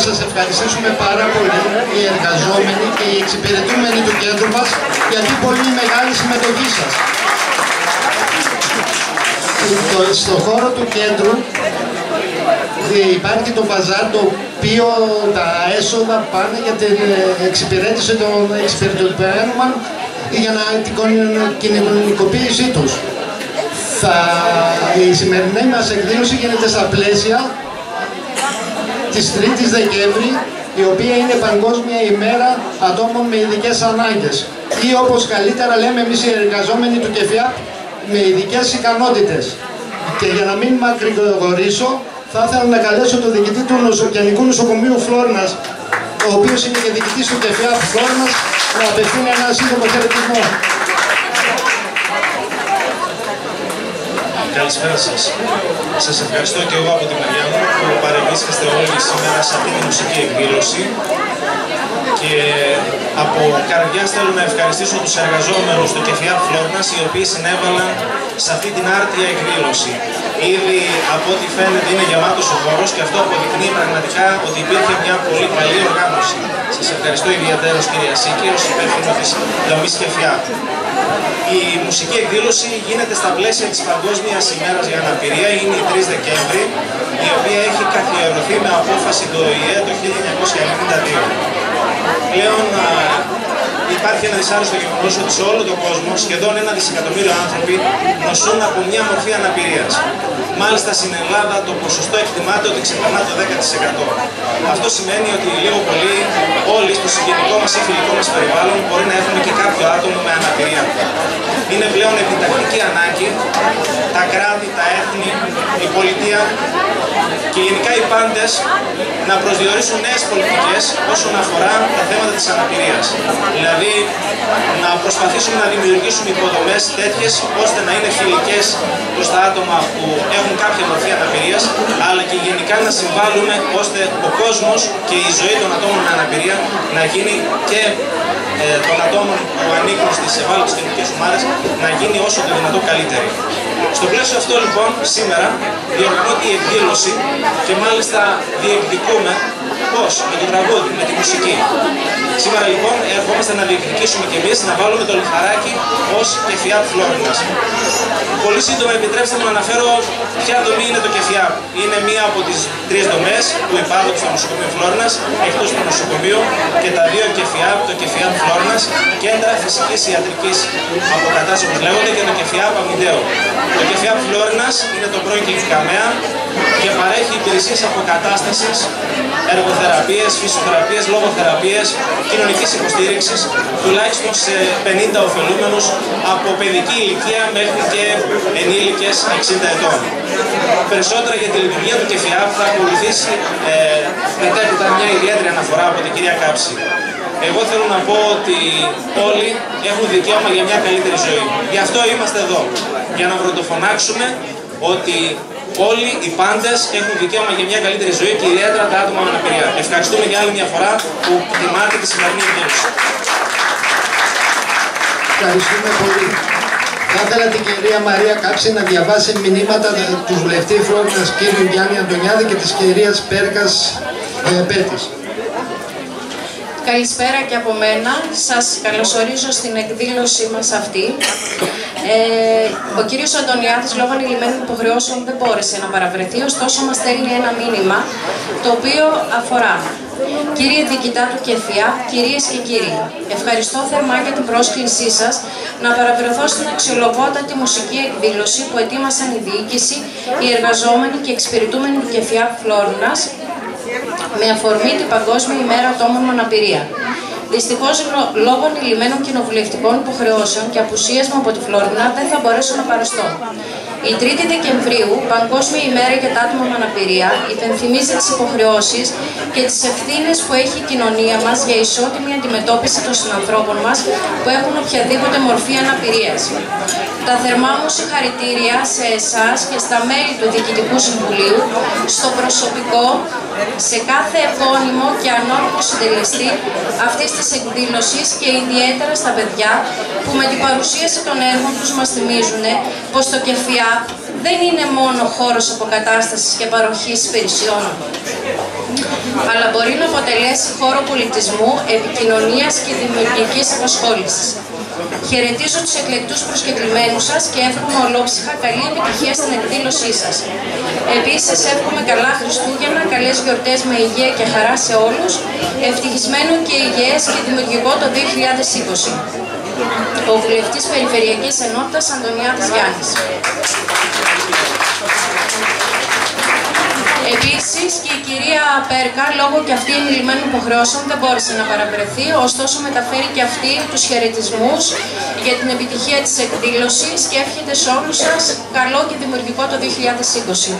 σας ευχαριστήσουμε πάρα πολύ οι εργαζόμενοι και οι εξυπηρετούμενοι του κέντρου μας για την πολύ μεγάλη συμμετοχή σας. Στον χώρο του κέντρου υπάρχει το μπαζάρ, το οποίο τα έσοδα πάνε για την εξυπηρέτηση των εξυπηρετουμένων για την κοινωνικοποίησή τους. Η σημερινή μας εκδήλωση γίνεται στα πλαίσια της 3ης Δεκέμβρη, η οποία είναι Παγκόσμια ημέρα ατόμων με ειδικές ανάγκες, ή όπως καλύτερα λέμε εμείς οι εργαζόμενοι του ΚΕΦΙΑΠ, με ειδικές ικανότητες. Και για να μην μακρηγορήσω, θα ήθελα να καλέσω τον διοικητή του Νοσοκομείου Νοσοκομείου Φλόρνας, ο οποίος είναι και διοικητής του ΚΕΦΙΑΠ Φλόρνας, να απευθύνει ένα σύντομο χαιρετισμό. Καλησπέρα σας. Σας ευχαριστώ και εγώ από τη μεριά μου που παρεμβρίσκεστε όλοι σήμερα σε αυτή τη μουσική εκδήλωση. Και από καρδιάς θέλω να ευχαριστήσω τους εργαζόμενους του ΚΕΦΙΑΠ Φλόρνας, οι οποίοι συνέβαλαν σε αυτή την άρτια εκδήλωση. Ήδη από ό,τι φαίνεται είναι γεμάτος ο χώρος και αυτό αποδεικνύει πραγματικά ότι υπήρχε μια πολύ καλή οργάνωση. Σας ευχαριστώ ιδιαίτερα κυρία Σίκη, ως υπεύθυνο της δομής ΚΕΦΙΑΠ. Η μουσική εκδήλωση γίνεται στα πλαίσια της Παγκόσμιας ημέρας για αναπηρία, είναι η 3 Δεκέμβρη, η οποία έχει καθιερωθεί με απόφαση του ΟΗΕ το 1992. Πλέον υπάρχει ένα δυσάρεστο γεγονός ότι σε όλο τον κόσμο σχεδόν 1 δισεκατομμύριο άνθρωποι νοσούν από μια μορφή αναπηρίας. Μάλιστα στην Ελλάδα το ποσοστό εκτιμάται ότι ξεπερνά το 10%. Αυτό σημαίνει ότι λίγο πολύ όλοι στο συγγενικό μας ή φιλικό μας περιβάλλον μπορεί να έχουμε και κάποιο άτομο με αναπηρία. Είναι πλέον επιτακτική ανάγκη τα κράτη, τα έθνη, η πολιτεία και γενικά οι πάντες να προσδιορίσουν νέες πολιτικές όσον αφορά τα θέματα της αναπηρίας. Δηλαδή να προσπαθήσουμε να δημιουργήσουμε υποδομές τέτοιες ώστε να είναι φιλικές προς τα άτομα που έχουν κάποια μορφή αναπηρίας, αλλά και γενικά να συμβάλλουμε ώστε ο κόσμος και η ζωή των ατόμων με αναπηρία να γίνει και των ατόμων που ανήκουν στις ευάλωτες κοινωνικές ομάδες να γίνει όσο το δυνατόν καλύτερη. Στο πλαίσιο αυτό λοιπόν σήμερα διοργανώνεται η εκδήλωση και μάλιστα διεκδικούμε πώς, με το τραγούδι, με τη μουσική. Σήμερα λοιπόν ερχόμαστε να διεκδικήσουμε και εμείς να βάλουμε το λιθαράκι ως ΚΕΦΙΑΠ Φλόρνας. Πολύ σύντομα επιτρέψτε μου να αναφέρω ποια δομή είναι το ΚΕΦΙΑΠ. Είναι μία από τις 3 δομές που υπάρχουν στο νοσοκομείο Φλόρνας, εκτός του νοσοκομείου, και τα 2 ΚΕΦΙΑΠ, το ΚΕΦΙΑΠ Φλόρνας, κέντρα φυσικής ιατρικής αποκατάστασης όπως λέγονται, και το ΚΕΦΙΑΠ Αμυντέο. Το ΚΕΦΙΑΠ Φλόρνας είναι το πρώην Κλιφκαμέα και παρέχει υπηρεσίες αποκατάστασης, εργοθεραπείες, φυσιοθεραπείες, λογοθεραπείες, κοινωνικής υποστήριξης, τουλάχιστον σε 50 ωφελούμενους από παιδική ηλικία μέχρι και ενήλικες 60 ετών. Περισσότερα για τη λειτουργία του ΚΕΦΙΑΠ θα ακολουθήσει μετέπειτα μια ιδιαίτερη αναφορά από την κυρία Κάψη. Εγώ θέλω να πω ότι όλοι έχουν δικαίωμα για μια καλύτερη ζωή. Γι' αυτό είμαστε εδώ, για να βροντοφωνάξουμε ότι όλοι οι πάντες έχουν δικαίωμα για μια καλύτερη ζωή και ιδιαίτερα τα άτομα με αναπηρία. Ευχαριστούμε για άλλη μια φορά που τιμάτε τη σημερινή εκδήλωση. Ευχαριστούμε πολύ. Θα ήθελα την κυρία Μαρία Κάψη να διαβάσει μηνύματα του βουλευτή Φλόρνας κ. Γιάννη Αντωνιάδη και της κυρίας Πέρκας Πέτης. Καλησπέρα και από μένα. Σας καλωσορίζω στην εκδήλωσή μας αυτή. Ο κύριος Αντωνιάδης, λόγω ανηλυμένων υποχρεώσεων, δεν μπόρεσε να παραβρεθεί, ωστόσο μας στέλνει ένα μήνυμα, το οποίο αφορά: Κύριε Διοικητά του ΚΕΦΙΑΠ, κυρίες και κύριοι, ευχαριστώ θερμά για την πρόσκλησή σας να παραβρεθώ στην αξιολογότατη μουσική εκδήλωση που ετοίμασαν η διοίκηση, οι εργαζόμενοι και εξυπηρετούμενοι του ΚΕΦΙΑΠ Φλόρνας με αφορμή την Παγκόσμια ημέρα ατόμων με αναπηρία. Δυστυχώς, λόγω ανηλυμένων κοινοβουλευτικών υποχρεώσεων και απουσίας μου από τη Φλόρινα, δεν θα μπορέσω να παραστώ. Η 3η Δεκεμβρίου, Παγκόσμια ημέρα για τα άτομα με αναπηρία, υπενθυμίζει τις υποχρεώσεις και τις ευθύνες που έχει η κοινωνία μας για ισότιμη αντιμετώπιση των συνανθρώπων μας που έχουν οποιαδήποτε μορφή αναπηρίας. Τα θερμά μου συγχαρητήρια σε εσάς και στα μέλη του Διοικητικού Συμβουλίου, στο προσωπικό, σε κάθε επώνυμο και ανώνυμο συντελεστή αυτής της εκδήλωσης και ιδιαίτερα στα παιδιά που με την παρουσίαση των έργων τους μας θυμίζουν πως το ΚΕΦΙΑΠ δεν είναι μόνο χώρος αποκατάστασης και παροχής υπηρεσιών, αλλά μπορεί να αποτελέσει χώρο πολιτισμού, επικοινωνίας και δημιουργικής απασχόλησης. Χαιρετίζω τους εκλεκτούς προσκεκλημένους σας και εύχομαι ολόψυχα καλή επιτυχία στην εκδήλωσή σας. Επίσης, εύχομαι καλά Χριστούγεννα, καλές γιορτές με υγεία και χαρά σε όλους, ευτυχισμένο και υγιές και δημιουργικό το 2020. Ο Βουλευτής Περιφερειακής Ενότητας Αντωνιάδης Γιάννης. Επίσης και η κυρία Πέρκα, λόγω και αυτή ενηλυμένων υποχρεώσεων, δεν μπόρεσε να παραβρεθεί, ωστόσο μεταφέρει και αυτή τους χαιρετισμούς για την επιτυχία της εκδήλωσης και εύχεται σε όλους σας καλό και δημιουργικό το 2020.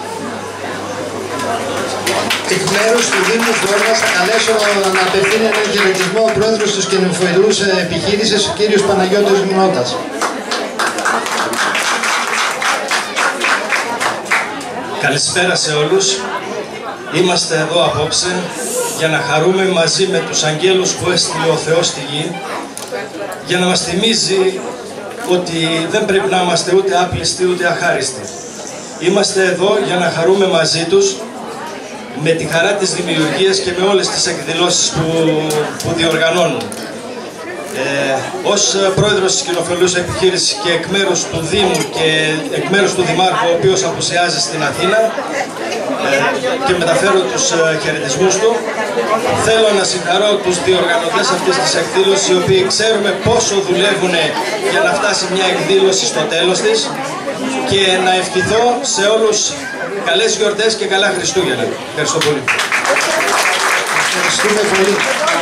Εκ μέρους του Δήμου Φλόρινας θα καλέσω να απευθύνει έναν χαιρετισμό ο πρόεδρος της κοινοφελούς επιχείρησης, ο κύριος Παναγιώτης Μινώτας. Καλησπέρα σε όλους. Είμαστε εδώ απόψε για να χαρούμε μαζί με τους αγγέλους που έστειλε ο Θεός στη γη, για να μας θυμίζει ότι δεν πρέπει να είμαστε ούτε άπλιστοι ούτε αχάριστοι. Είμαστε εδώ για να χαρούμε μαζί τους με τη χαρά της δημιουργίας και με όλες τις εκδηλώσεις που διοργανώνουν. Ως πρόεδρος της κοινοφελούς επιχείρησης και εκ μέρους του Δήμου και εκ μέρους του Δημάρχου, ο οποίος απουσιάζει στην Αθήνα, και μεταφέρω τους χαιρετισμούς του, θέλω να συγχαρώ τους διοργανωτές αυτής της εκδήλωσης, οι οποίοι ξέρουμε πόσο δουλεύουν για να φτάσει μια εκδήλωση στο τέλος της, και να ευχηθώ σε όλους καλές γιορτές και καλά Χριστούγεννα. Ευχαριστώ πολύ. Ευχαριστούμε πολύ.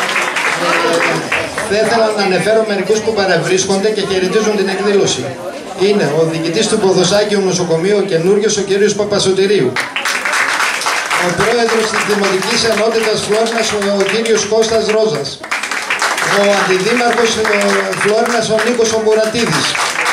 Θα ήθελα να αναφέρω μερικούς που παρευρίσκονται και χαιρετίζουν την εκδήλωση. Είναι ο διοικητής του Ποδοσάκιου Νοσοκομείου, ο καινούριος, ο κύριος Παπασωτηρίου. Ο πρόεδρος της Δημοτικής Ενότητας Φλόρινας, ο κύριος Κώστας Ρόζας. Ο αντιδήμαρχος Φλόρινας, ο Νίκος ο Μουρατίδης.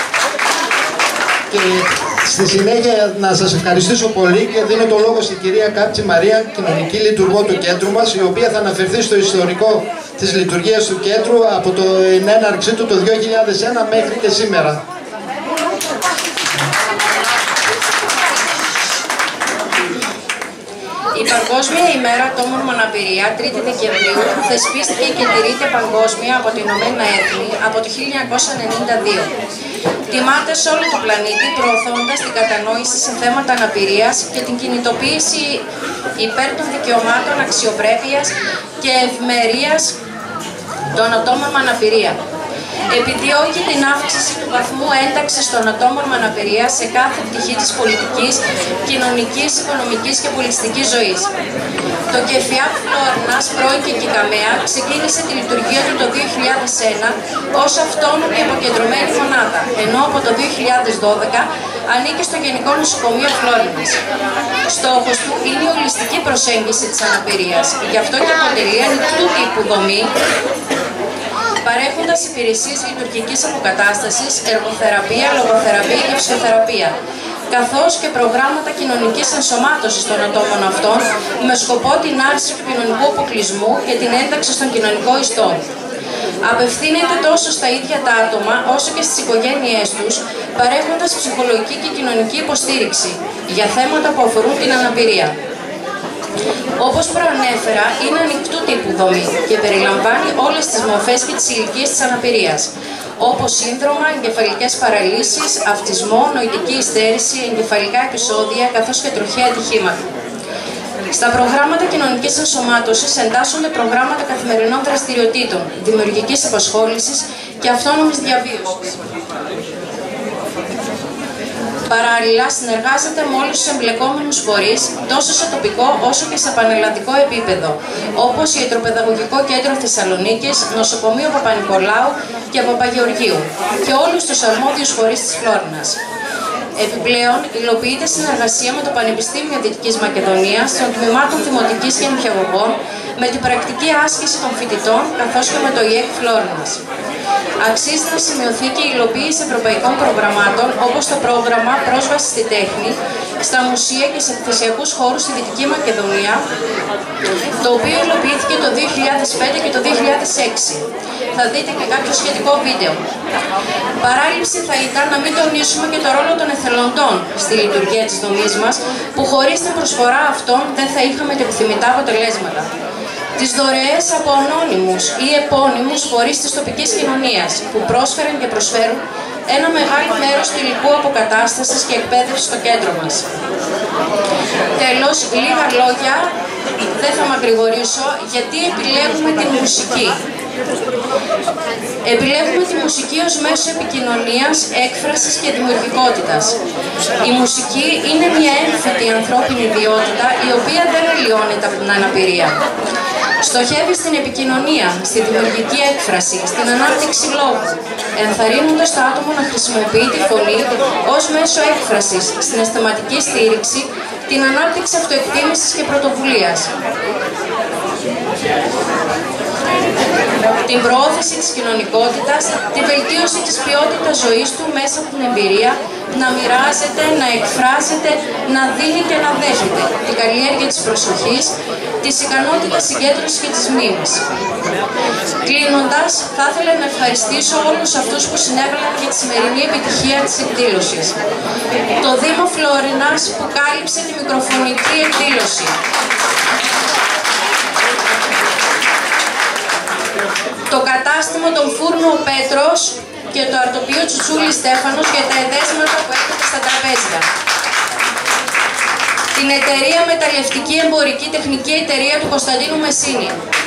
Και στη συνέχεια να σας ευχαριστήσω πολύ και δίνω το λόγο στην κυρία Κάψη Μαρία, κοινωνική λειτουργό του κέντρου μας, η οποία θα αναφερθεί στο ιστορικό της λειτουργίας του κέντρου από την έναρξή του το 2001 μέχρι και σήμερα. Η Παγκόσμια ημέρα ατόμων με αναπηρία, 3η Δεκεμβρίου, θεσπίστηκε και τηρείται παγκόσμια από την Ηνωμένα Έθνη από το 1992. Τιμάται σε όλο τον πλανήτη, προωθώντας την κατανόηση σε θέματα αναπηρίας και την κινητοποίηση υπέρ των δικαιωμάτων αξιοπρέπειας και ευημερίας των ατόμων με αναπηρία. Επιδιώκει την αύξηση του βαθμού ένταξης των ατόμων με αναπηρία σε κάθε πτυχή της πολιτικής, κοινωνικής, οικονομικής και πολιτιστικής ζωής. Το ΚΕΦΙΑΠ Φλόρινας, πρώην και Κικαμέα, ξεκίνησε τη λειτουργία του το 2001 ως αυτόνομη αποκεντρωμένη μονάδα, ενώ από το 2012 ανήκει στο Γενικό Νοσοκομείο Φλόρινας. Στόχος του είναι η ολιστική προσέγγιση της αναπηρίας, γι' αυτό και αποτελεί ανοιχτού τύπου δομή, παρέχοντας υπηρεσίες λειτουργικής αποκατάστασης, εργοθεραπεία, λογοθεραπεία και φυσιοθεραπεία, καθώς και προγράμματα κοινωνικής ενσωμάτωσης των ατόμων αυτών με σκοπό την άρση του κοινωνικού αποκλεισμού και την ένταξη στον κοινωνικό ιστό. Απευθύνεται τόσο στα ίδια τα άτομα όσο και στις οικογένειές τους, παρέχοντας ψυχολογική και κοινωνική υποστήριξη για θέματα που αφορούν την αναπηρία. Όπως προανέφερα, είναι ανοιχτού τύπου δομή και περιλαμβάνει όλες τις μορφές και τις ηλικίες της αναπηρίας, όπως σύνδρομα, εγκεφαλικές παραλύσεις, αυτισμό, νοητική υστέρηση, εγκεφαλικά επεισόδια, καθώς και τροχαία ατυχήματα. Στα προγράμματα κοινωνικής ενσωμάτωσης εντάσσονται προγράμματα καθημερινών δραστηριοτήτων, δημιουργικής απασχόλησης και αυτόνομης διαβίωσης. Παράλληλα, συνεργάζεται με όλους τους εμπλεκόμενους φορείς, τόσο σε τοπικό όσο και σε πανελλαδικό επίπεδο, όπως η Ιατροπαιδαγωγικό Κέντρο Θεσσαλονίκης, Νοσοκομείο Παπα-Νικολάου και Παπαγεωργίου και όλους τους αρμόδιους φορείς της Φλόρινας. Επιπλέον, υλοποιείται συνεργασία με το Πανεπιστήμιο Δυτικής Μακεδονίας των Τμήματων Δημοτικής και Νηπιαγωγών με την πρακτική άσκηση των φοιτητών καθώς και με το ΙΕΚ Φλόρινας. Αξίζει να σημειωθεί και η υλοποίηση ευρωπαϊκών προγραμμάτων όπως το πρόγραμμα Πρόσβαση στη Τέχνη, στα μουσεία και σε εκθεσιακούς χώρους στη Δυτική Μακεδονία, το οποίο υλοποιήθηκε το 2005 και το 2006. Θα δείτε και κάποιο σχετικό βίντεο. Παράληψη θα ήταν να μην τονίσουμε και το ρόλο των εθελοντών στη λειτουργία της δομής μας, που χωρίς την προσφορά αυτών δεν θα είχαμε τα επιθυμητά αποτελέσματα. Τις δωρεές από ανώνυμους ή επώνυμους φορείς της τοπικής κοινωνίας, που πρόσφεραν και προσφέρουν ένα μεγάλο μέρος του υλικού αποκατάστασης και εκπαίδευσης στο κέντρο μας. Τέλος, λίγα λόγια, δεν θα μακρηγορήσω, γιατί επιλέγουμε τη μουσική. Επιλέγουμε τη μουσική ως μέσο επικοινωνίας, έκφρασης και δημιουργικότητας. Η μουσική είναι μια έμφυτη ανθρώπινη ιδιότητα, η οποία δεν αλλοιώνεται από την αναπηρία. Στοχεύει στην επικοινωνία, στη δημιουργική έκφραση, στην ανάπτυξη λόγου, ενθαρρύνοντας το άτομο να χρησιμοποιεί τη φωνή ως μέσο έκφρασης, στην αισθηματική στήριξη, την ανάπτυξη αυτοεκτίμησης και πρωτοβουλίας. Την προώθηση της κοινωνικότητας, τη βελτίωση της ποιότητας ζωής του μέσα από την εμπειρία, να μοιράζεται, να εκφράζεται, να δίνει και να δέχεται, την καλλιέργεια της προσοχής, της ικανότητας συγκέντρωσης και της μνήμης. Κλείνοντας, θα ήθελα να ευχαριστήσω όλους αυτούς που συνέβαλαν για τη σημερινή επιτυχία της εκδήλωσης. Το Δήμο Φλόρινας που κάλυψε τη μικροφωνική εκδήλωση. Το κατάστημα των Φούρνου ο Πέτρος και το αρτοπείο Τσουτσούλη Στέφανος για τα εδέσματα που έρχονται στα τραπέζια. Την εταιρεία Μεταλλευτική Εμπορική Τεχνική Εταιρεία του Κωνσταντίνου Μεσίνη.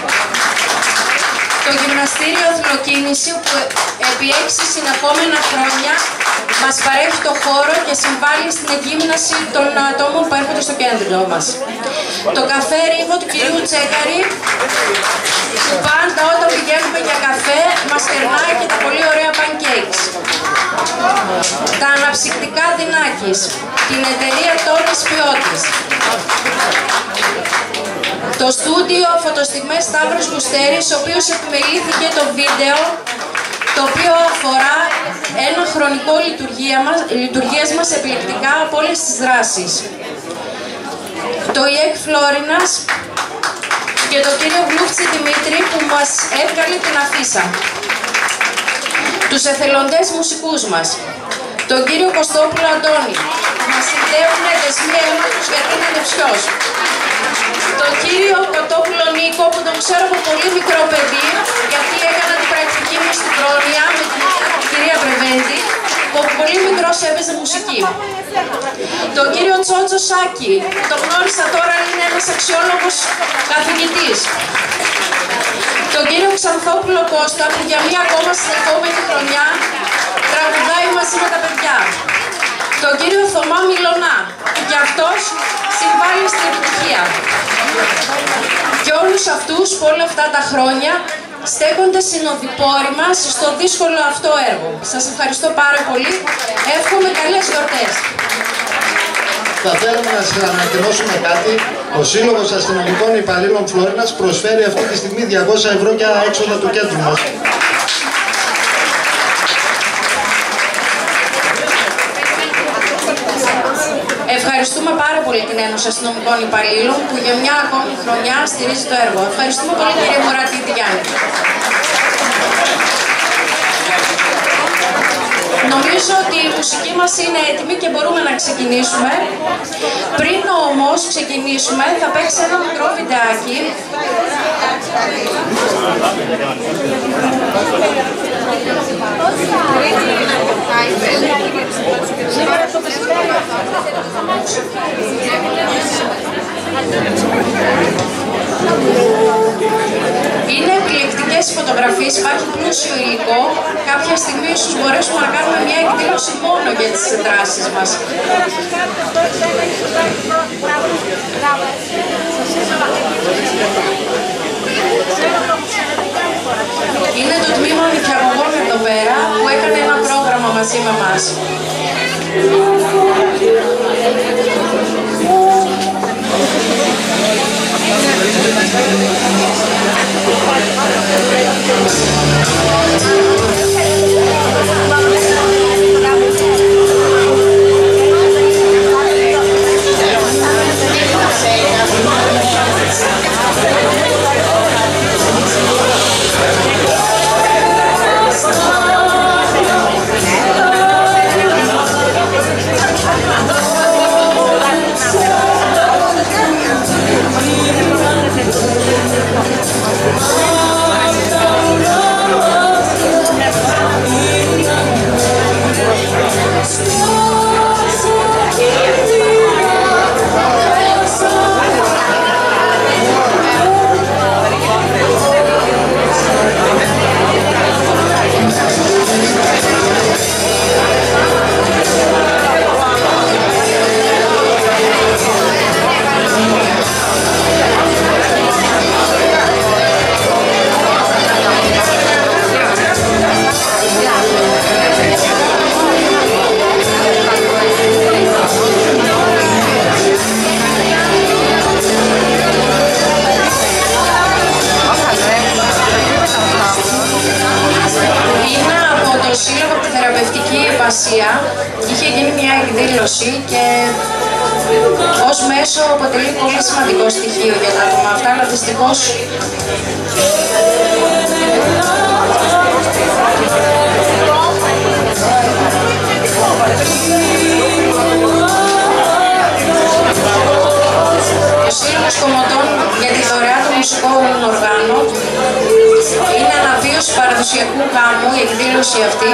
Το γυμναστήριο Αθλοκίνηση που επί 6 συνεχόμενα χρόνια μας παρέχει το χώρο και συμβάλλει στην εγύμναση των ατόμων που έρχονται στο κέντρο μας. Το καφέ Ρίβο του κυρίου Τσέκαρη, που πάντα όταν πηγαίνουμε για καφέ μας κερνάει και τα πολύ ωραία pancakes. Τα αναψυκτικά Δυνάκης, την εταιρεία Τόνης Ποιότης. Το στούντιο Φωτοστιγμές Σταύρος Γουστέρης, ο οποίος επιμελήθηκε το βίντεο, το οποίο αφορά ένα χρονικό λειτουργίας μας επιλεκτικά από όλες τις δράσεις. Το ΙΕΚ Φλόρινας και το κύριο Γλούφτσι Δημήτρη που μας έβγαλε την αφίσα. Τους εθελοντές μουσικούς μας. Τον κύριο Κωστόπουλο Αντώνη, που μας συνδέουν δεσμοί αίματος γιατί είναι νευσιός. Τον κύριο Κοτόπουλο Νίκο, που τον ξέρω από πολύ μικρό παιδί, γιατί έκανα την πρακτική μου στην Πρόνοια με την κυρία Πρεβέντη, που από πολύ μικρός έπαιζε μουσική. Τον κύριο Τσότσο Σάκη, που τον γνώρισα τώρα, είναι ένας αξιόλογος καθηγητής. Τον κύριο Ξανθόπουλο Κώστα, που για μία ακόμα συνεχόμενη χρονιά τραγουδάει μαζί με τα παιδιά. Τον κύριο Θωμά Μιλωνά, που και αυτός συμβάλλει στην επιτυχία. Και όλους αυτούς που όλα αυτά τα χρόνια στέκονται συνοδοιπόροι μας στο δύσκολο αυτό έργο. Σας ευχαριστώ πάρα πολύ. Εύχομαι καλές γιορτές. Θα θέλαμε να σας ανακοινώσουμε κάτι. Ο Σύλλογος Αστυνομικών Υπαλλήλων Φλόρινας προσφέρει αυτή τη στιγμή 200 ευρώ για έξοδα του κέντρου μας. Ευχαριστούμε πάρα πολύ την Ένωση Αστυνομικών Υπαλλήλων που για μια ακόμη χρονιά στηρίζει το έργο. Ευχαριστούμε πολύ κύριε Μωράτη Γιάννη. Νομίζω ότι η μουσική μας είναι έτοιμη και μπορούμε να ξεκινήσουμε. Πριν όμως ξεκινήσουμε θα παίξει ένα μικρό βιντεάκι. Είναι επιλεκτικές φωτογραφίες, υπάρχει πλούσιο υλικό. Κάποια στιγμή ίσως μπορέσουμε να κάνουμε μια εκδήλωση μόνο για τις δράσεις μας. Είναι το τμήμα νηπιαγωγών εδώ πέρα που έκανε ένα πρόγραμμα μαζί με εμάς. Εκκλησία. Είχε γίνει μια εκδήλωση και ως μέσο αποτελεί πολύ σημαντικό στοιχείο για τα άτομα αυτά, αλλά δυστυχώς ο Σύλλογος Κομωτών για τη δωρεά των μουσικών οργάνων είναι αναβίωση παραδοσιακού γάμου, η εκδήλωση αυτή.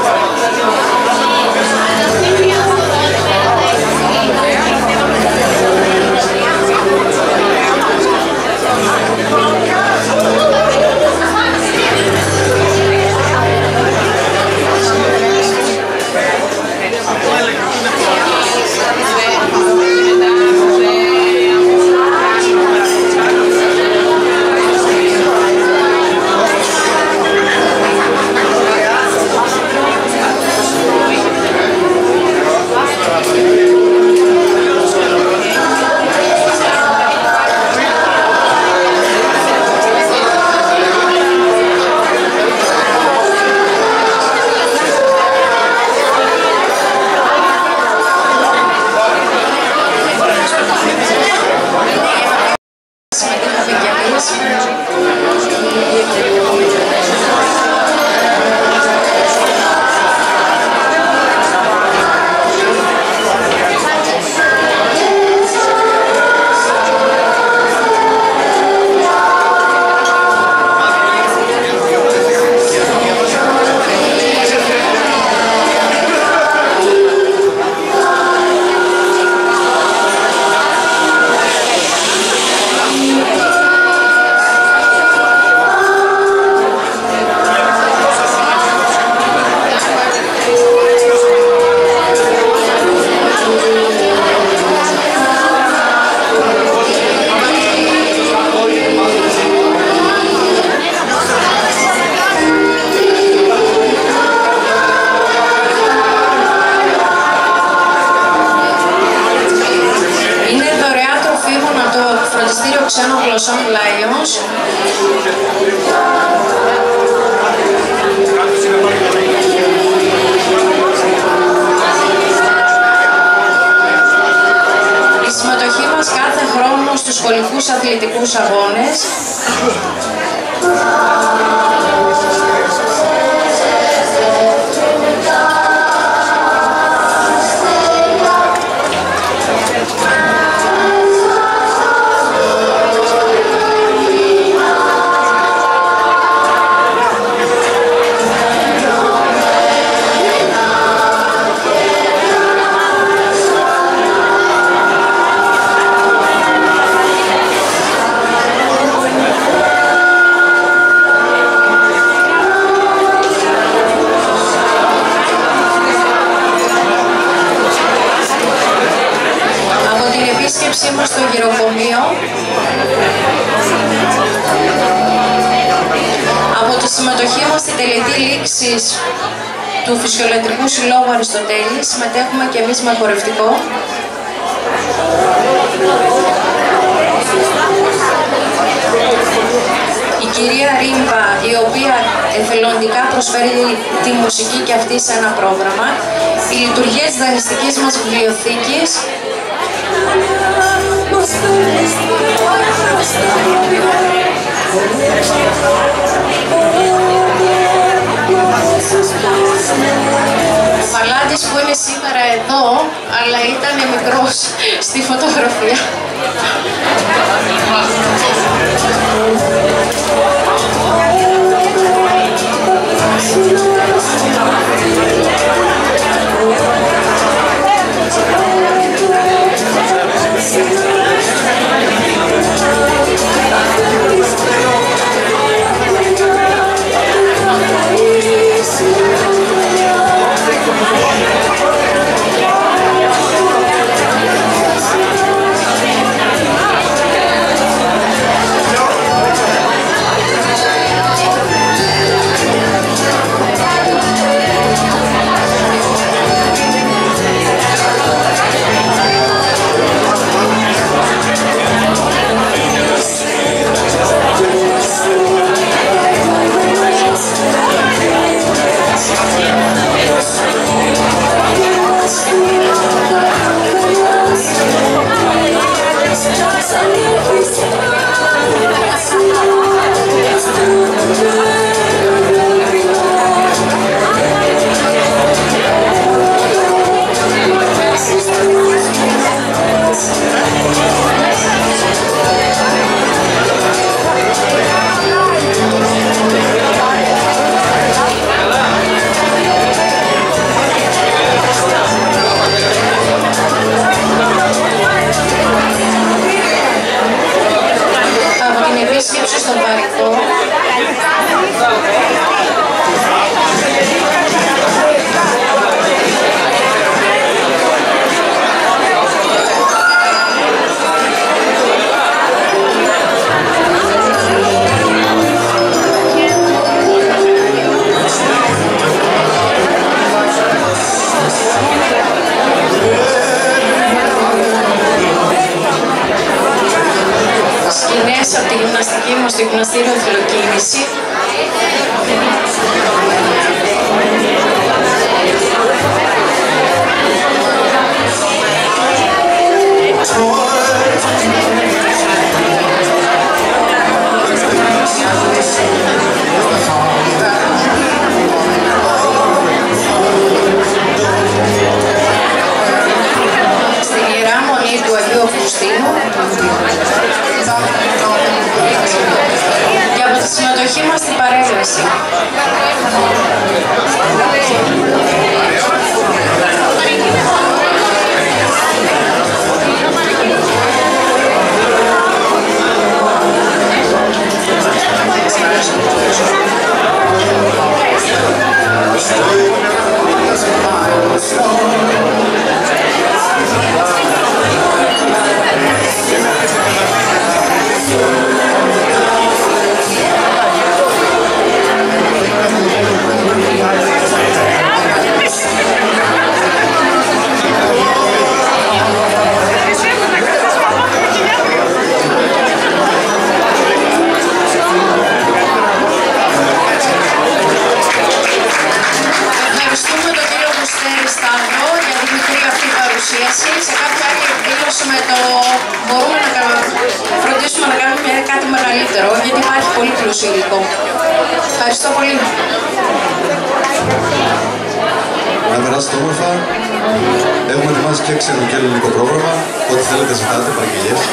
Ξένων γλωσσών Lions. Η συμμετοχή μας κάθε χρόνο στους σχολικούς αθλητικούς αγώνες. Στο γυροκομείο, από τη συμμετοχή μας στη τελετή λήξης του Φυσιολατρικού Συλλόγου Αριστοτέλη συμμετέχουμε και εμείς με χορευτικό. Η κυρία Ρίμπα, η οποία εθελοντικά προσφέρει τη μουσική και αυτή σε ένα πρόγραμμα, η λειτουργία της δανειστικής μας βιβλιοθήκης, ο Παλάτης που είναι σήμερα εδώ, αλλά ήταν μικρός στη φωτογραφία. στρέψω στον βαρικό. Σκηνές από τη γυμναστική μου στο γυμναστήριο Θηλοκίνηση. Στην Ιερά Μονή του Αγίου Αυγουστίνου και από τη συμμετοχή μας στην παρέλαση. Σε κάποια άλλη εκδήλωση μπορούμε να φροντίσουμε να κάνουμε κάτι μεγαλύτερο, γιατί υπάρχει πολύ πλούσιο υλικό. Ευχαριστώ πολύ. Να περάσετε όμορφα. Έχουμε ετοιμάσει και ξένο και ελληνικό πρόγραμμα. Ό,τι θέλετε ζητάτε, παραγγελίες.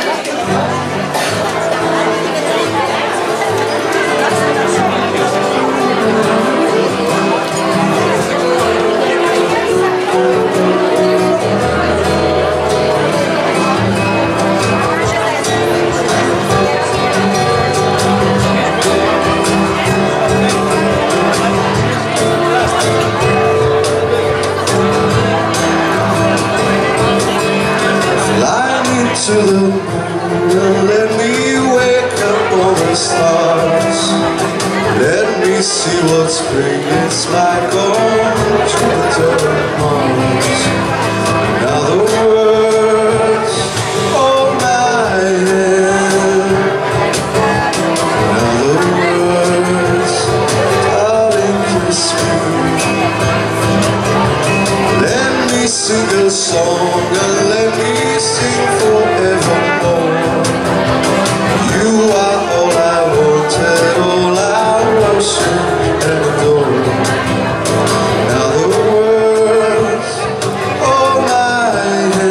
To the moon and let me wake up all the stars. Let me see what spring is like on Jupiter and Mars. Now the words hold my hand. Now the words, darling, kiss me. Let me sing a song and let me sing forevermore. You are all I wanted, all I worship and adore. Now the words hold my hand.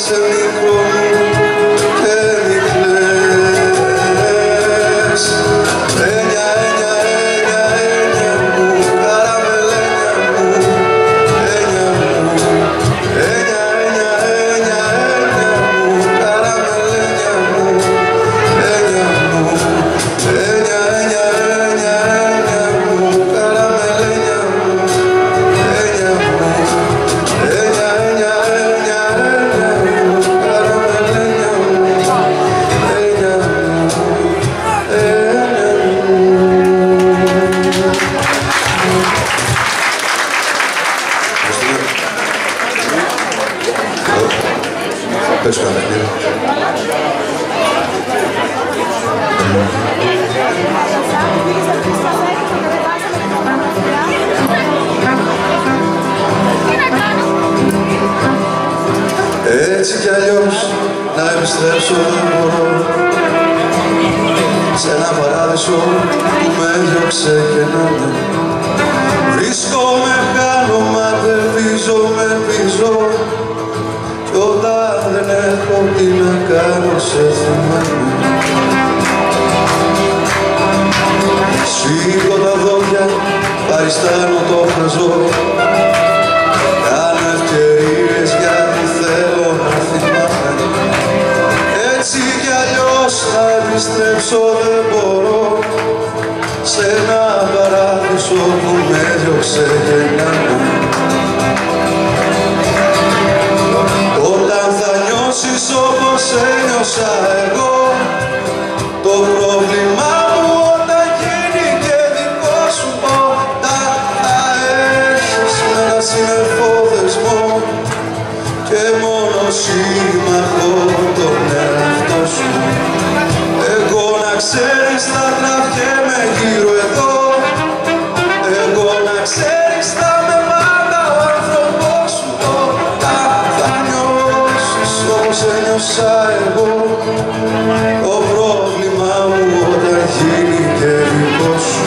σε μικρό μου και μη κλαις. Ένια, ένια, ένια, ένια μου, καραμελένια μου, ένια μου. Ένια, ένια, ένια, ένια μου, καραμελένια μου, ένια μου. Ένια, ένια, ένια, ένια μου, καραμελένια μου, ένια μου. Ένια, ένια, ένια, ένια μου, καραμελένια μου, ένια μου, Πες κανένα. Έτσι κι αλλιώς να επιστρέψω δεν μπορώ σε ένα παράδεισο που με διώξε και να με. Βρίσκομαι, χάνομαι, με πίσω κι όταν δεν έχω τι να κάνω σε θυμάμαι. Σφίγγω τα δόντια, παριστάνω το χαζό, κάνω ευκαιρίες γιατί θέλω να θυμάμαι. Έτσι κι αλλιώς να επιστρέψω δεν μπορώ σε ένα παράδεισο που με διώξε και να με. Όταν θα νιώσεις όπως ένιωσα εγώ, το πρόβλημά μου όταν γίνει και δικό σου, όταν θα έχεις με ένα σύννεφο δεσμό και μόνο σύμμαχο τον εαυτό σου. Εγώ να ξέρεις θα τραβιέμαι γύρω εδώ, εγώ να ξέρεις θα με πάντα ο άνθρωπός σου. Όταν θα νιώσεις όπως ένιωσα εγώ, το πρόβλημά μου όταν γίνει και δικό σου.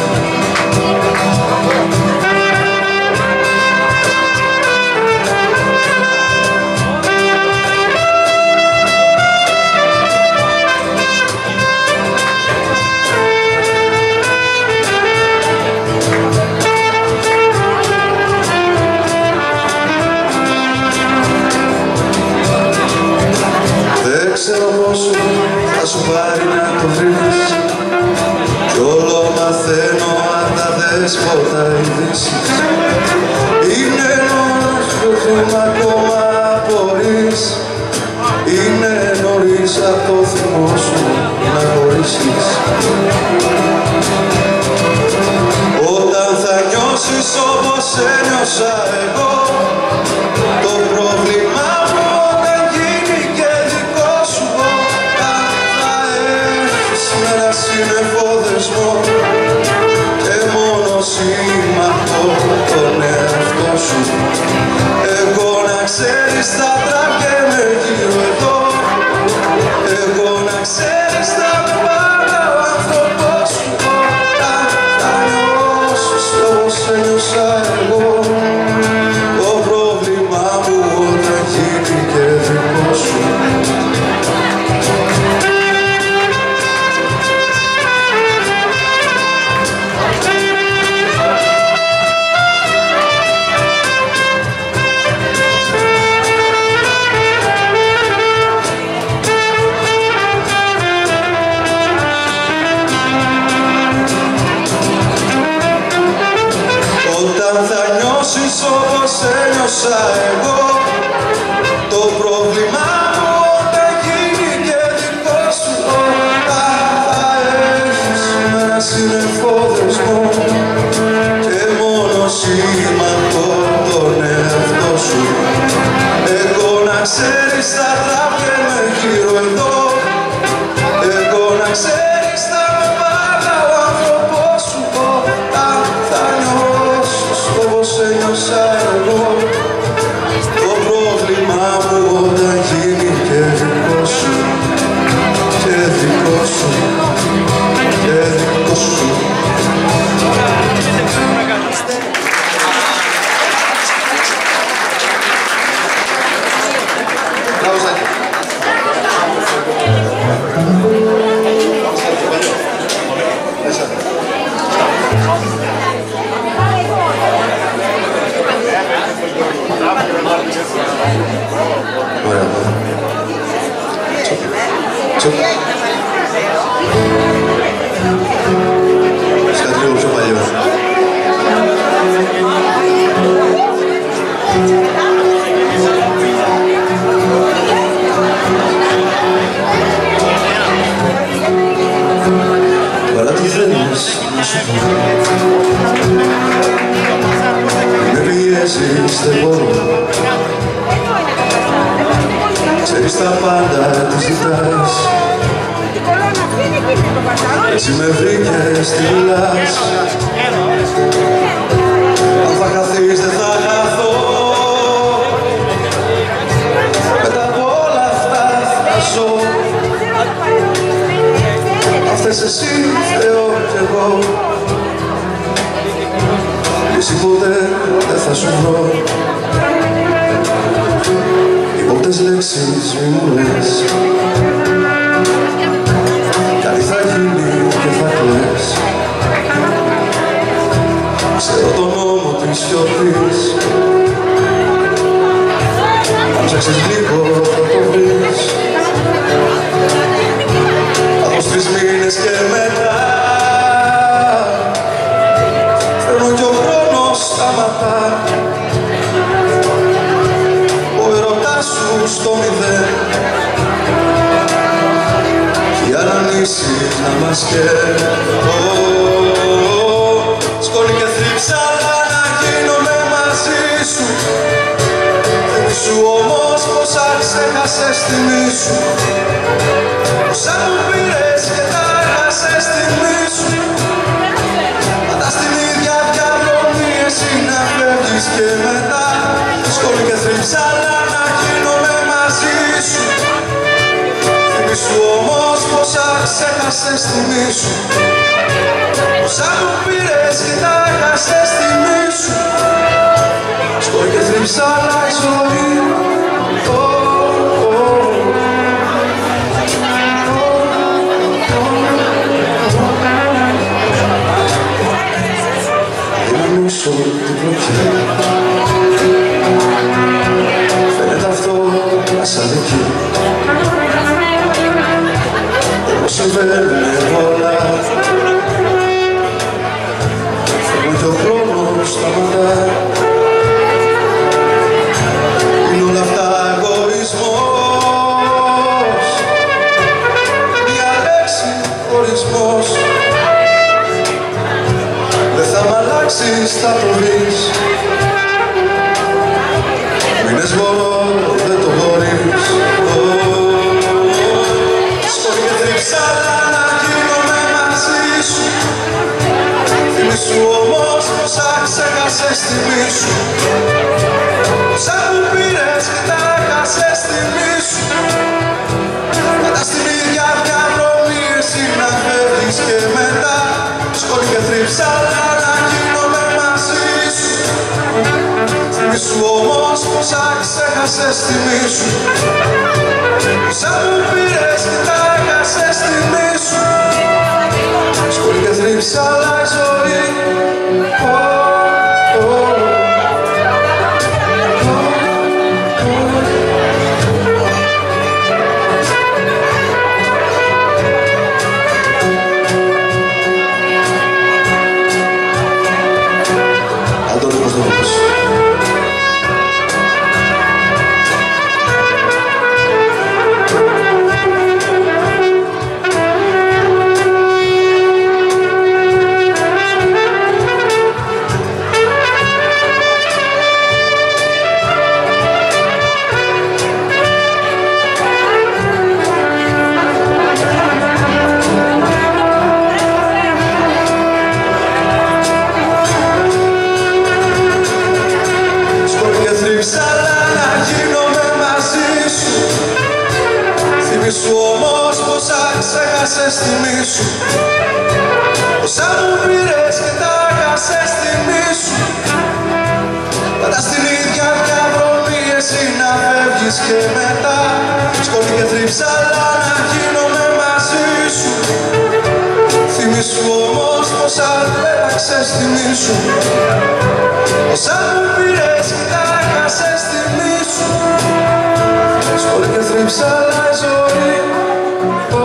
Δεν ξέρω πόσο θα σου πάρει να το βρεις κι όλο μαθαίνω αν τα δέσποτα ειδήσεις. Είναι νωρίς που θύμα ακόμα απορείς, είναι νωρίς απ' το θυμό σου να χωρίσεις. Όταν θα νιώσεις όπως ένιωσα εγώ, το πρόβλημά μου όταν γίνει και δικό σου, όταν θα έχεις με ένα σύννεφο δεσμό και μόνο σύμμαχο τον εαυτό σου. Εγώ να ξέρεις θα τραβιέμαι γύρω εδώ, εγώ να ξέρεις θα με πάντα ο άνθρωπός σου. Όταν θα νιώσεις όπως ένιωσα εγώ, το πρόβλημά μου όταν γίνει και δικό σου. Όταν θα νιώσεις όπως ένιωσα εγώ, το πρόβλημά μου όταν γίνει και δικό σου. Όταν θα έχεις με ένα σύννεφο δεσμό και μόνο σύμμαχο τον εαυτό σου. Εγώ να ξέρεις θα τραβιέμαι γύρω εδώ, εγώ να ξέρεις θα με πάντα ο άνθρωπός σου. Όταν θα νιώσεις όπως ένιωσα εγώ, Κάτι λίγο πιο παλιό. Τώρα τι θέλεις να σου πω? Με πιέζεις, δεν μπορώ. Ξέρεις τα πάντα, τι ζητάς. Έτσι με βρήκες, τι μιλάς. Αν θα χαθείς, δεν θα χαθώ. Μετά από όλα αυτά θα ζω. Αν θες εσύ, Θεό κι εγώ. Λύση ποτέ δεν θα σου βρω. Υπόπτες λέξεις μη μου λες. Κάτι θα γίνει και θα κλαις. Ξέρω τον νόμο της σιωπής. Αν ψάξεις λίγο θα το βρεις. Από 3 μήνες και μετά φέρνω κι ο χρόνος σταματά. Ο ερωτάς σου στο μηδέν. Οι αναμνήσεις να μας καίω. Σκόνη και θρύψαλα να γίνομαι μαζί σου. Θυμήσου όμως πως ξέχασες τιμή σου. Όσα μου πήρες και τα έχασες τιμή σου. Πάντα στην ίδια διαδρομή εσύ να φεύγεις και μετά. Σκόνη και θρύψαλα να γίνομαι μαζί σου. Θυμήσου όμως πως ξέχασες τιμή σου. Όσα μου πήρες και τα έχασες τιμή σου. Σκόνη και θρύψαλα η ζωή. Μισό την πλοκή. Φαίνεται αυτό σαν εκεί. Όμως συμβαίνουν όλα. Φεύγουν και ο χρόνος σταματά. Είναι όλα αυτά εγωισμός. Μια λέξη χωρισμός. Δεν θα μ' αλλάξεις, θα το βρεις. Μήνες μπορώ, δεν το μπορείς. Σκόνη και θρύψαλα να γίνομαι μαζί σου. Θυμήσου όμως πως ξέχασες τιμή σου. Όσα μου πήρες και τα έχασες τιμή σου. Πάντα στην ίδια διαδρομή εσύ να φεύγεις και μετά. Σκόνη και θρύψαλα να γίνομαι μαζί σου. Θυμήσου όμως πως ξέχασες τιμή σου. Όσα μου πήρες και τα έχασες τιμή σου. Σκόνη και θρύψαλα η ζωή. Θυμήσου όμως πως ξέχασες τιμή σου. Όσα μου πήρες και τα έχασες τιμή σου. Πάντα στην ίδια διαδρομή εσύ να φεύγεις και μετά. Σκόνη και θρύψαλα να γίνομαι μαζί σου. Θυμήσου όμως πως άλλαξες τιμή σου. Όσα μου πήρες και τα έχασες τιμή σου. Σκόνη και θρύψαλα η ζωή.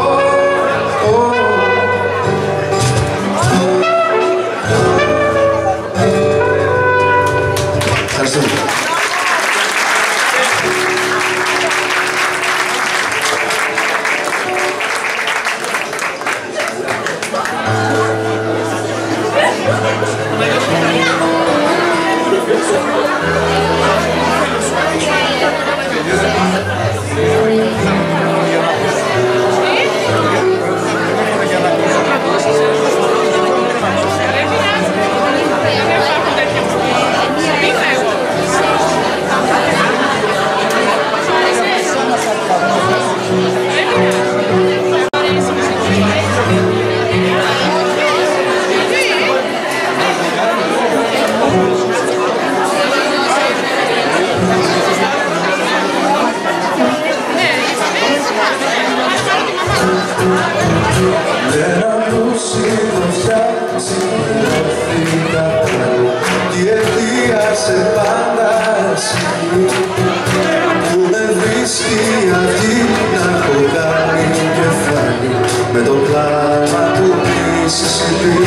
Με ένα πλούσιο φτιάξει πληρώθηκα κι αιτίασε πάντα εσύ που με βρίσκει αυτή να έχω κάνει κεφάλι με το κλάμα του Μississippi.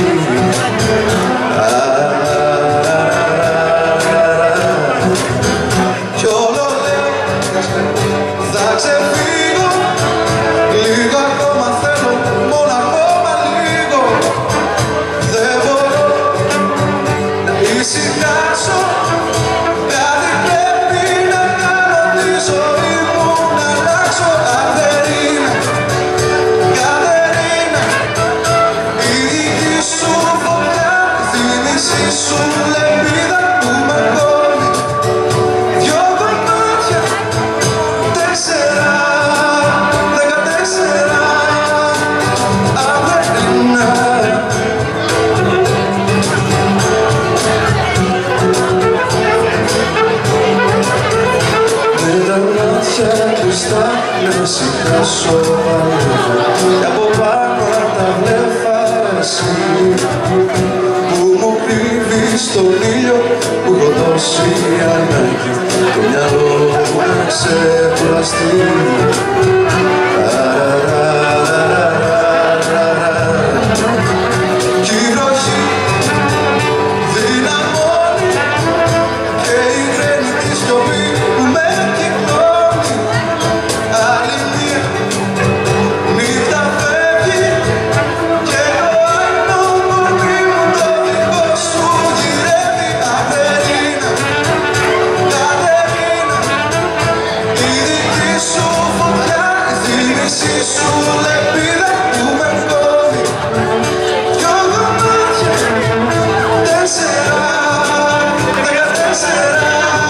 Κι όλο λέω θα ξεφύγω, λίγο ακόμα θέλω, μόνο ακόμα λίγο. Δεν μπορώ να ησυχάσω, κάτι πρέπει να κάνω τη ζωή μου να αλλάξω. Κατερίνα, Κατερίνα, η δική σου φωτιά, η θύμηση σου λεπίδα που με κόβει. Δυο κομμάτια, 14, 14, Κατερίνα. Με τα μάτια κλειστά να σηκώσω παλεύω κι από πάνω απ' τα βλέφα εσύ που μου κρύβεις τον ήλιο που έχω τόση ανάγκη το μυαλό μου να ξεκουραστεί. Κι η βροχή δυναμώνει και η τρένη τη σιωπή που με κυκλώνει. Άλλη μία νύχτα φεύγει και το άλλο κορμί μου το δικό σου γυρεύει. Κατερίνα, Κατερίνα, η δική σου φωτιά, η θύμηση σου λεπίδα που με κόβει. Δυο κομμάτια, 14, 14,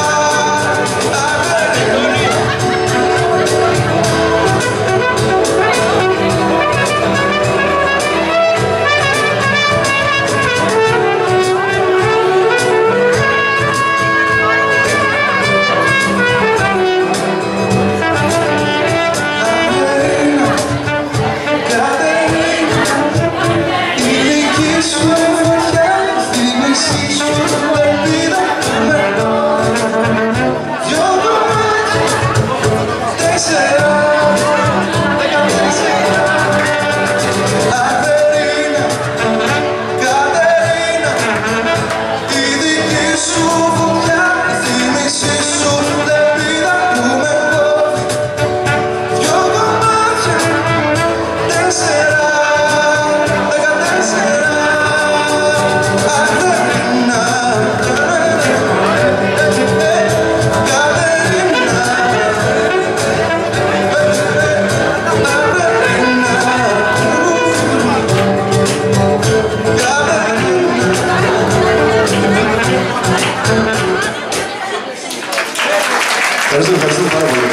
ευχαριστούμε πάρα πολύ.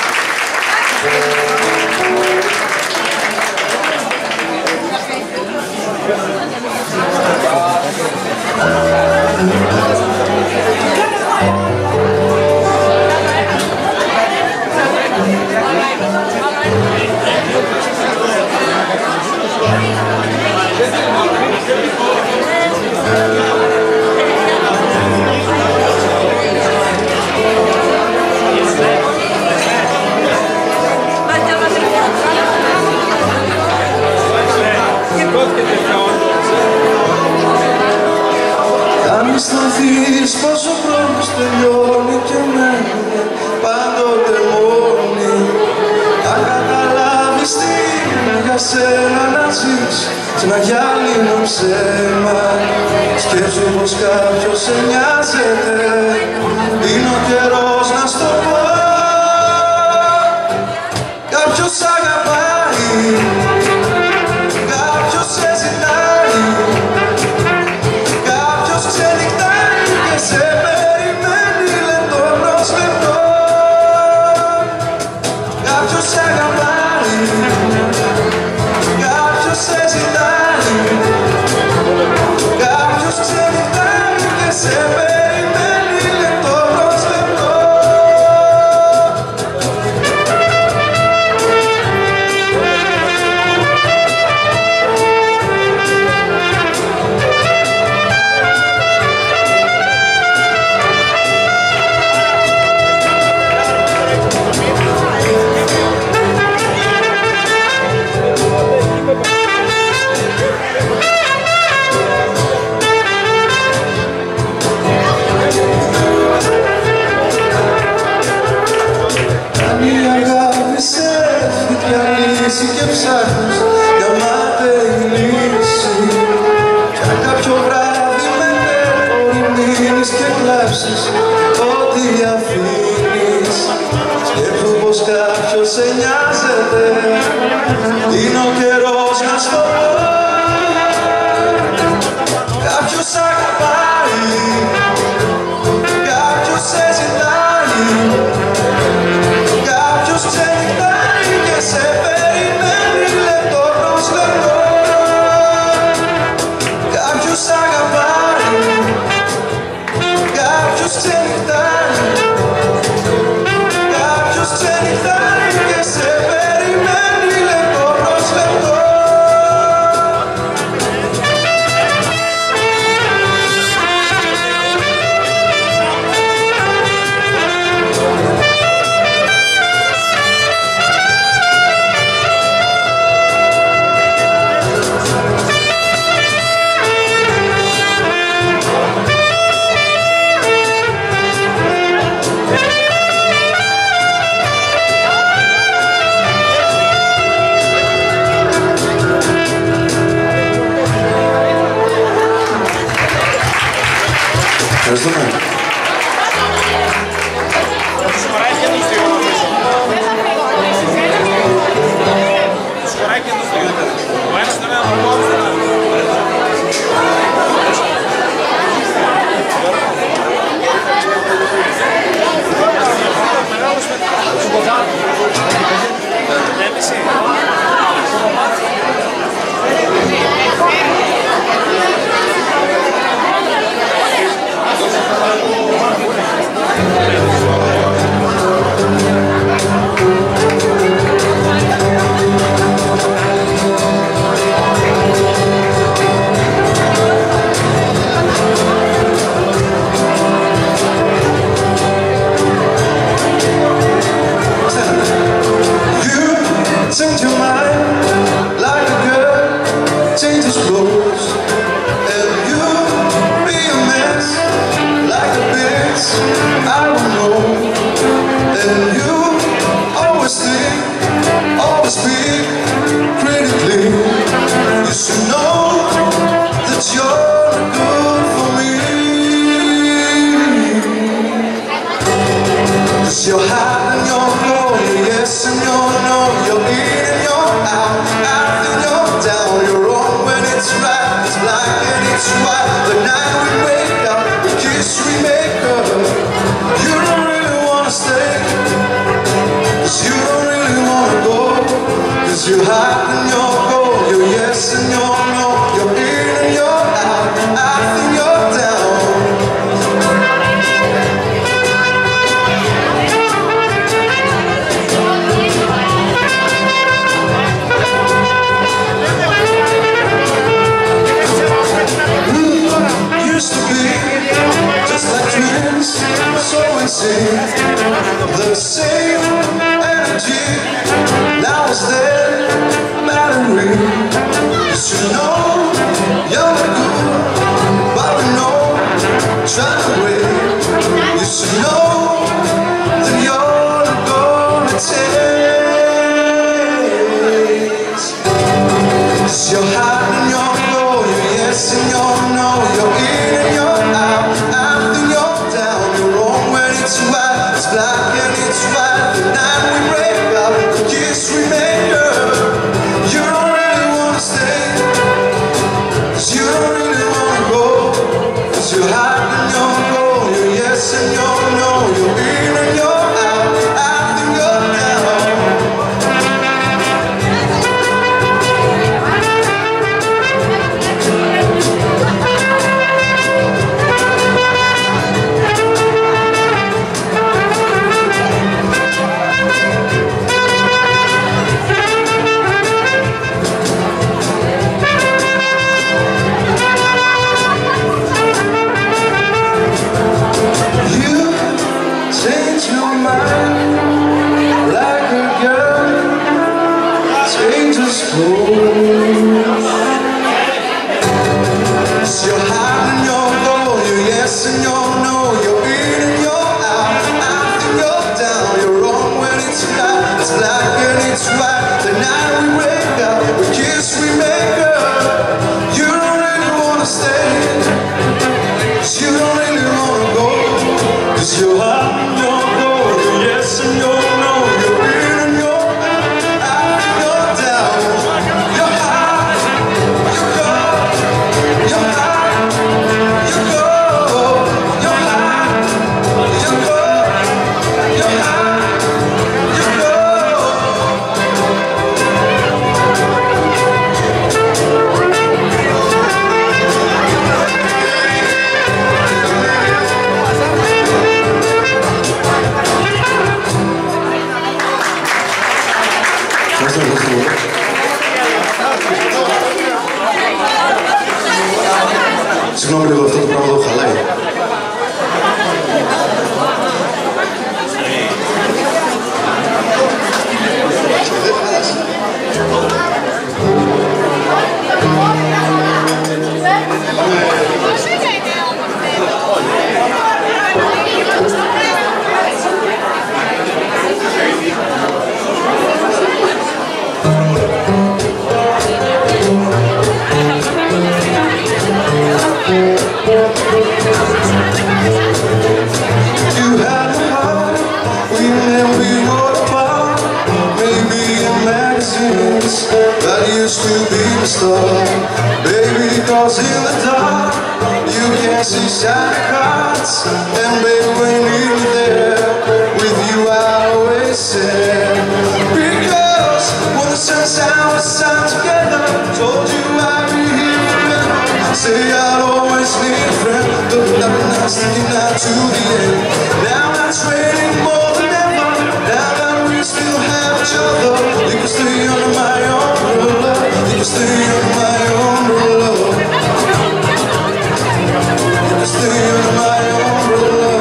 Αν αισθανθείς πως ο χρόνος τελειώνει και μένει πάντοτε μόνη, αν καταλάβεις τι είναι για σένα να ζεις σε ένα γυάλινο ψέμα, σκέψου πως κάποιος σε νοιάζεται, είναι ο καιρός να στο πω. Κάποιος αγαπάει, κάποιος σε ζητάει, κάποιος ξενυχτάει και σε περιμένει λεπτό προς λεπτό. Κάποιος σε αγαπάει, κάποιος σε ζητάει, κάποιος ξενυχτάει και σε περιμένει λεπτό προς λεπτό. χρειάζεται. Είναι ο καιρός να στο πω. Κάποιος αγαπάει, κάποιος σε ζητάει, κάποιος ξενυχτάει και σε περιμένει λεπτό προς λεπτό. Κάποιος αγαπάει, κάποιος ξενυχτάει, κάποιος ξενυχτάει και σε περιμένει λεπτό προς λεπτό. Ευχαριστούμε. Change your mind like a girl changes clothes, and you be a mess like a bitch. I don't know, and you always think, always speak critically. You should know that you're good for me. 'Cause you're hot and you're cold, you're yes and you're no, you're in and you're out, out and you're down. You're wrong when it's right, it's black and it's white. The night we wake up, we kiss, we make up. You don't really wanna stay, 'cause you don't really wanna go. 'Cause you're hot and you're cold, you're yes and you're no, you're in and you're out, out and you're down. Used to be just like twins, so insane. The same energy, now it's their battery. You should know you're not good, but we know, try to wait. You should know that you're not gonna taste. 'Cause you're hot and you're cold, you're yes and you're no, you're in and you're out, out and you're down. You're wrong when it's right, it's black and it's white. The night we break up, the kiss we make up. You don't really wanna stay, 'cause you don't really wanna go. 'Cause you're hot and you're cold, you're yes and you're no, you're in and you're out, out and you're down. You change your mind like a girl changes clothes. 'Cause you're hot and you're cold, you're yes and you're no, you're in and you're out, out and you're down. You're wrong when it's right, it's black and it's white. The night we wake up, we kiss, we make up. You don't really wanna stay, 'cause you don't really wanna go. 'Cause you're hot and you're cold, you're yes and you're no, you're in and you're out, Συγγνώμη λίγο, αυτό το πράγμα εδώ χαλάει. Baby, cause in the dark you can see shiny hearts. And baby, when you need me there, with you I'll always say. Because when the sun's out, we're signed together. Told you I'd be here forever. Say I'll always need a friend, but I'm sticking out to the end. Now that's raining more than ever. Now that we still have each other, you can stay under my umbrella. You can stay under my umbrella. You can stay under my umbrella.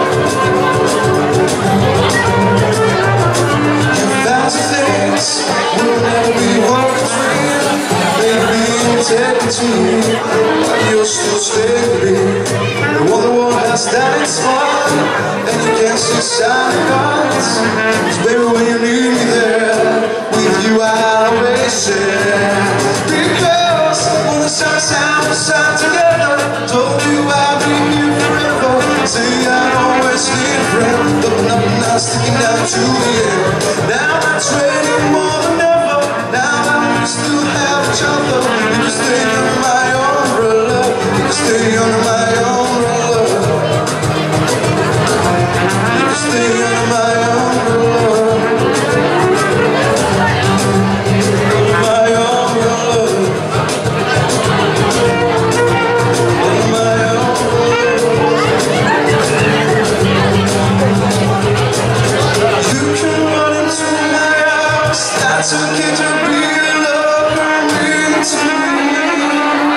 You found some things we'll never be one between. Maybe you'll take it to me, but you'll still stay with me. The world has done its part, and you can't see shiny cards. 'Cause baby, when you need me there, with you I'll always share. Because when the sun's out, we're signed together. Told you I'd be here forever. Say I'd always need a friend, but I'm not sticking out to the end. Now it's raining more than ever. Now that we still have each other, you can stay under my umbrella. You can stay under my umbrella. You can stay under my umbrella. That's okay to be a lover into me.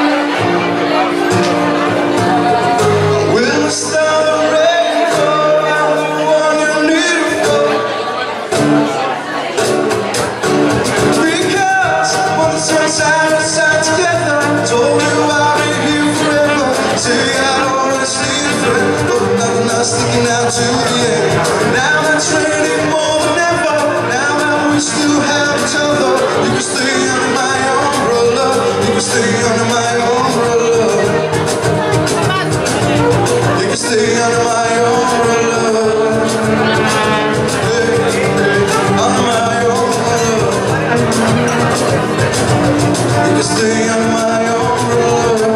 Will the star rain fall? I'm the one you need to fall. Because when the sun's out, we're signed together. Told you I'll be here forever. Say I'd always need a friend, but I'm not sticking out to the end. Now it's raining more than ever. Now that we still have each other, you can stay under my umbrella. You can stay under my umbrella. You can stay under my umbrella. Hey, hey, under my umbrella. You can stay under my umbrella.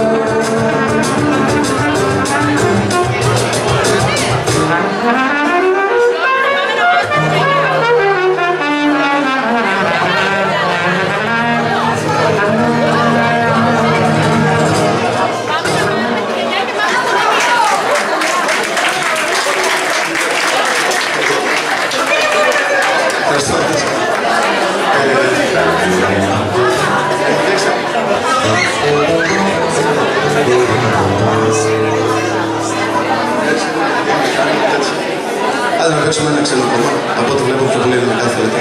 Άντε να παίξουμε ένα ξένο κόμμα, από ό,τι βλέπω πιο πολύ ελληνικά θέλετε.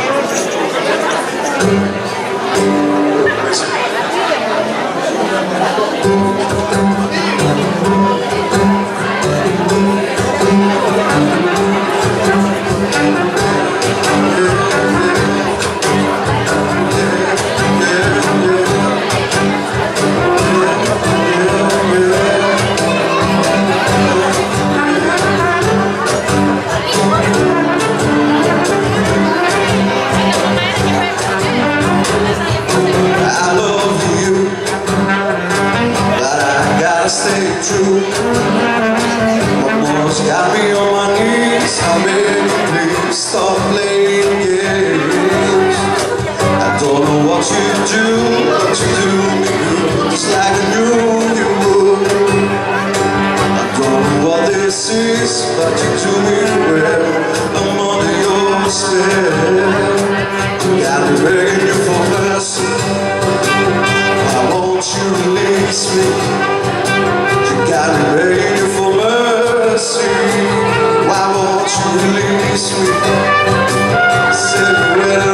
release me. Said you better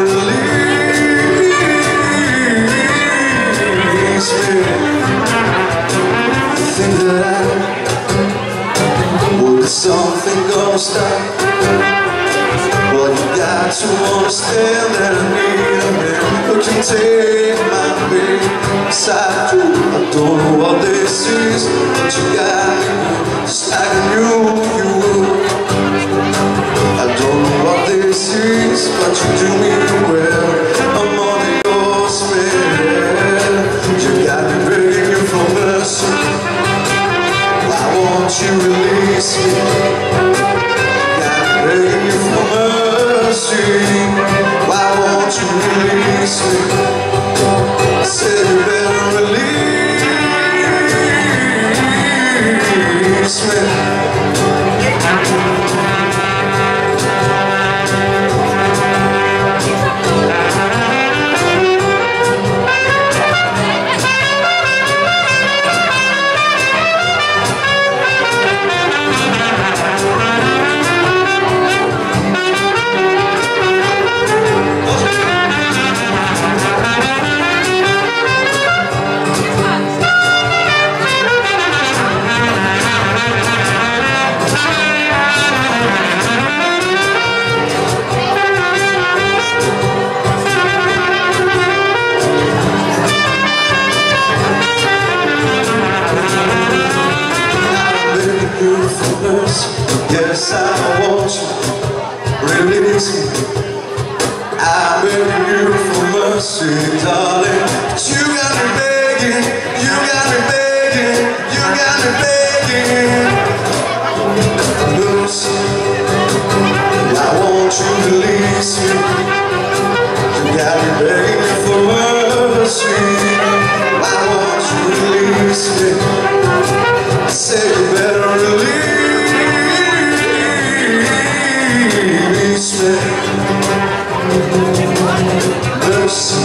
release me. You think that would something gonna stop? Well, you got to understand that I need a man who can take my pain. Beside you, I don't know what this is, but you got me just like I knew you would. I don't know what this is, but you do me well. I'm under your spell. You got me begging you for mercy. Why won't you release me? Got me begging you for mercy. Why won't you release me? I said you better release me. Yes, I want you, release me. I'm begging you for mercy, darling. But you got me begging, you got me begging, you got me begging. Mercy, why won't you release me? You got me begging for mercy. Why won't you release me? I said you better release me. Mercy.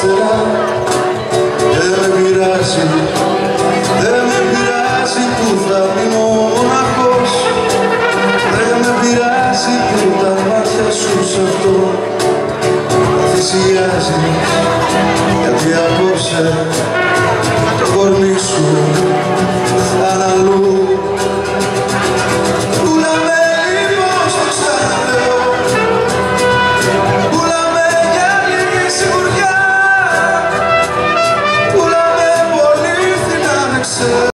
στενά. Δεν με πειράζει, δεν με πειράζει που θα μείνω μοναχός. Δεν με πειράζει που τα μάτια σου σ' αυτό θυσιάζεις, γιατί απόψε το κορμί σου θα είναι αλλού. Πούλαμε λοιπόν στο ξαναλέω, πούλαμε για λίγη σιγουριά, πούλαμε πολύ φθηνά, δεν ξέρω.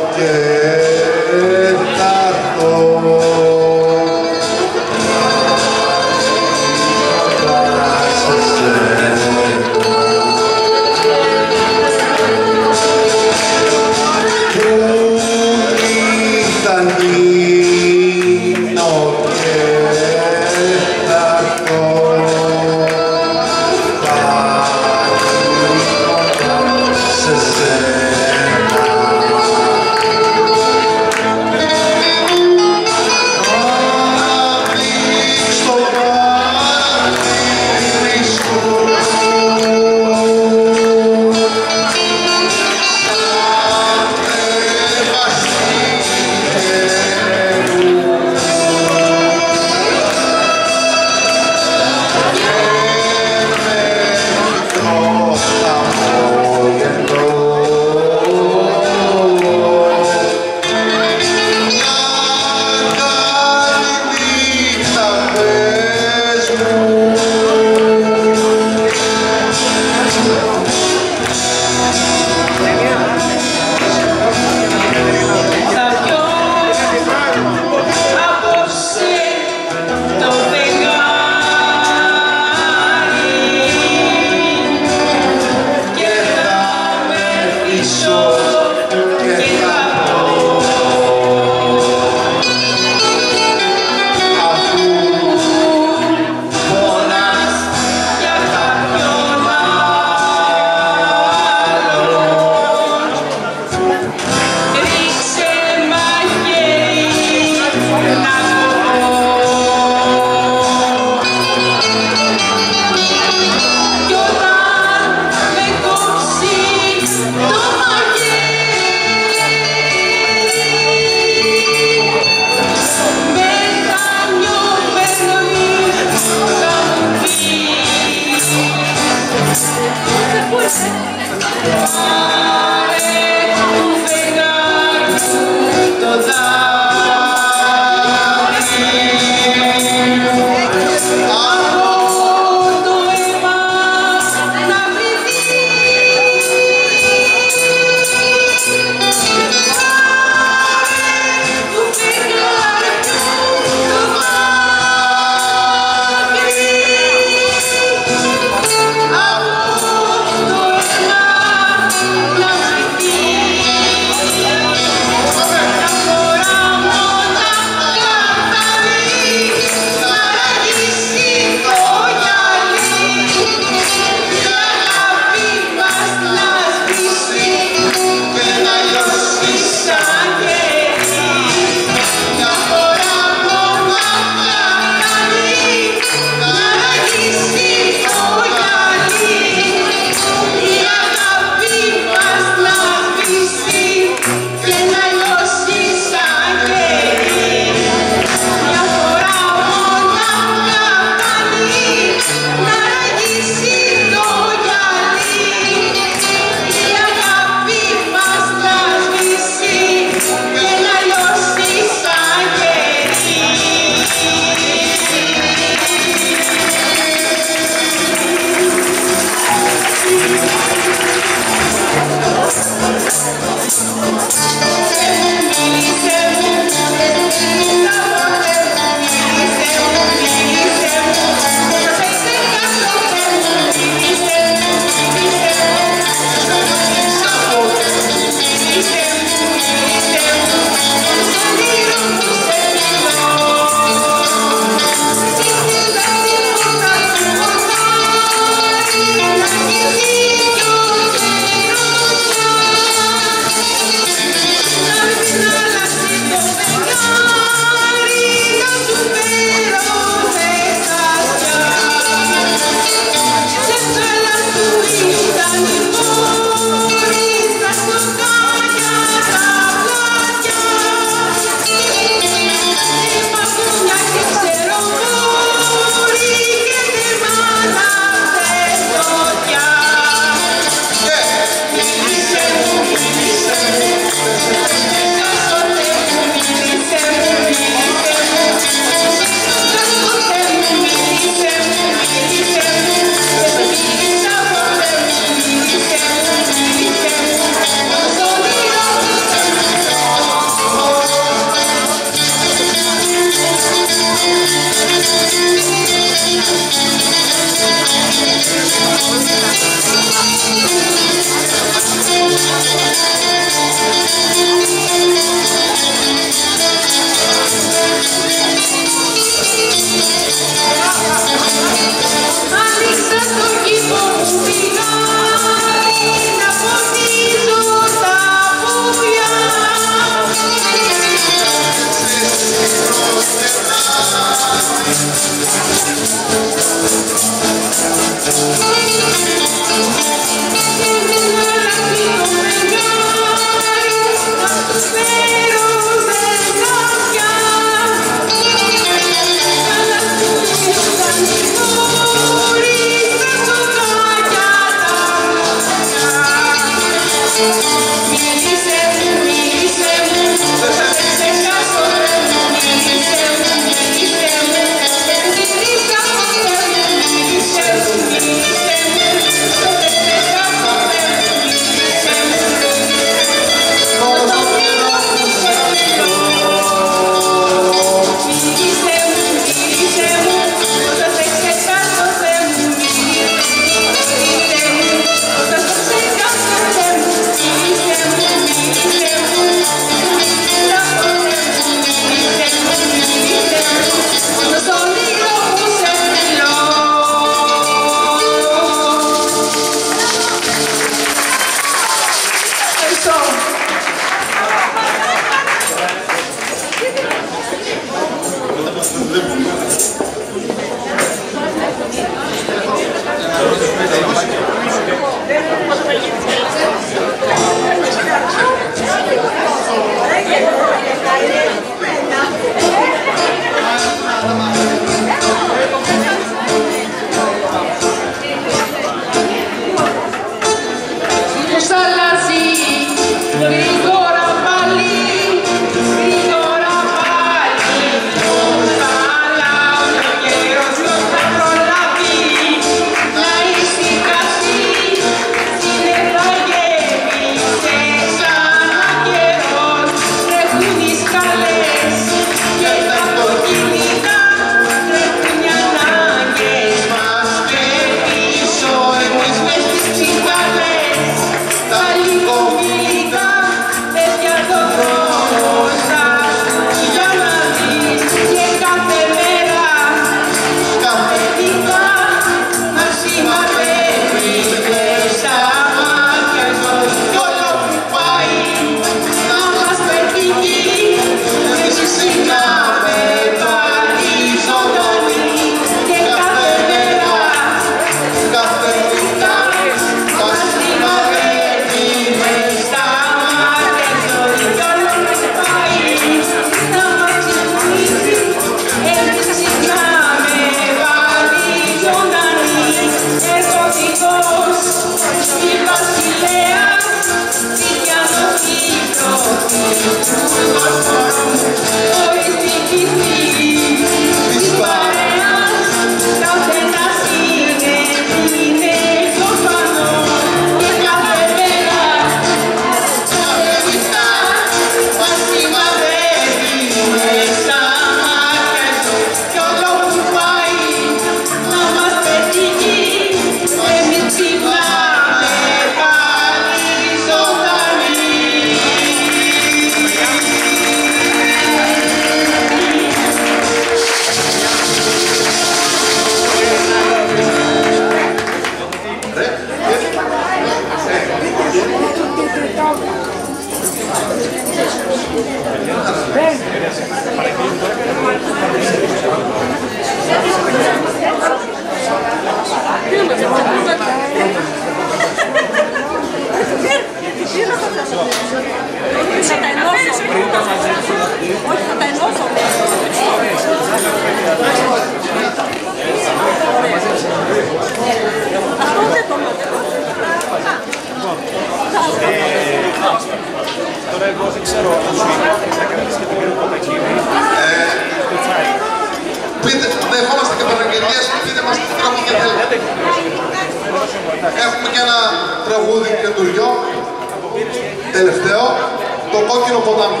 τι τραγούδια θέλετε. Έχουμε και ένα τραγούδι καινούριο, τελευταίο, το Κόκκινο ποτάμι.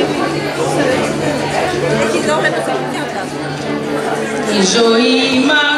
Η ζωή μας